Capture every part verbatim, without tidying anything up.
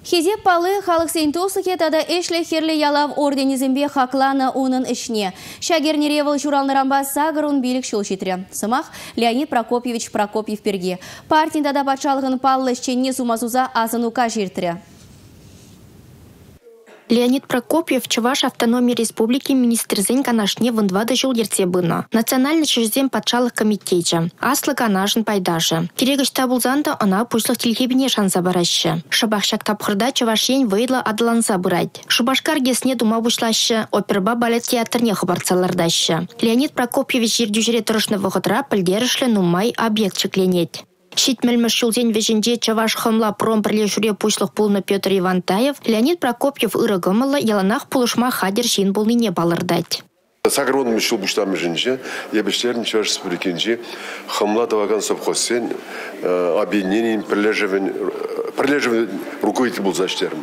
Хезе палы халық сейнтосыке тада эшле херле ялав орденизмбе хаклана унын ішне. Шагернеревыл журалнырамба сағырун билік шул шетірі. Сымақ Леонид Прокопьевич Прокопьев перге. Партин тада патшалығын паллы шченне сумазуза азынука жертірі. Леонид Прокопьев Чуваш автономии республики министрзен канашне вындвады жыл ерте бына. Национальный чужден патшалық комитете. Аслы канашын пайдажы. Керегіш табылзанды ана пушлық телхебіне шанса барашы. Шабақшак тапқырда Чувашен выйдла адыланса бұрайды. Шубашкар гесне дума бұшлашы, оперба балет театрне хабарцалардашы. Леонид Прокопьевич ердюжере тұрышны вғытра пілдерішлі нумай объект чекленет. Шитмельмеш шулден веженде Чаваш хымла пром прилежуре пушлых пулны Петр Ивантаев, Леонид Прокопьев ырыгымылы яланах пулышма хадер шин булныне балырдать. Сагрон мешал буштам женже, я бештерн Чаваш республикинже, хымла таваган совхозсен, объединением прилеживание руководитель был заштерн.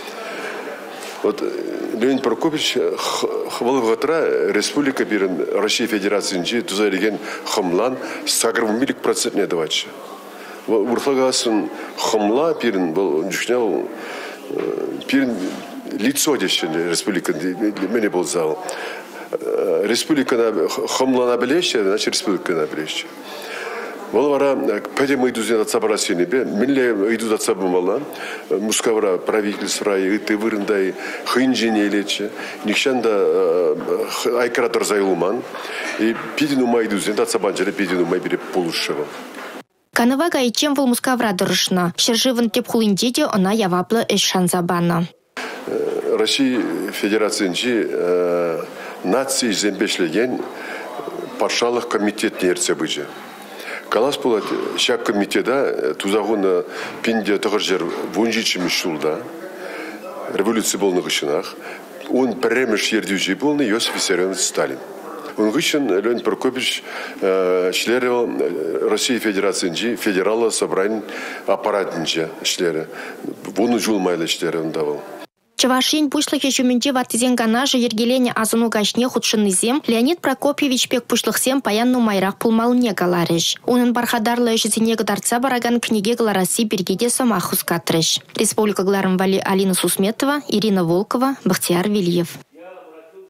Вот Леонид Прокопьевич хвалыватра республика бирен Россия Федерации тузареген хымлан сагрон милик процент не давачы. Урфагасын хымла пирин был жүшнял пирин лицо дешен республика мене был зал. Республика на хымла на белеще, значит республика на белеще. Волвара пойдем мы идут от собрания бе, милле идут от собрания, мускавра правительства и ты вырындай хинжине лече, никшанда айкратор зайлуман и пидину май идут от собрания пидину май бере полушева. Канавага и чем вол мускавра дорожна, шерживан теп хулиндеде она явапла эш шанзабана. Россия Федерации нации зембешлеген патшалық комитет нерсе быжы. Калас булат шак комитета тузагуна пинде тагыржер вунжичим шулда. Революция был на гышинах. Он премеш ердюжи был на Иосиф Виссарионович Сталин. Он гышин Леонид Прокопьевич члерил России Федерации федерала собрание аппаратнича члера. Вон жул майла члера он давал. Чавашин пушлых ежуменде ватызен ганажы ергелене азуну гашне худшынны зем Леонид Прокопьевич пек пушлых зем паянну майрах пулмалыне галарыш. Унын бархадарлы ежезене гадарца бараган книге галараси бергеде самахус катрыш. Республика Гларым Вали Алина Сусметова, Ирина Волкова, Бахтияр Вильев.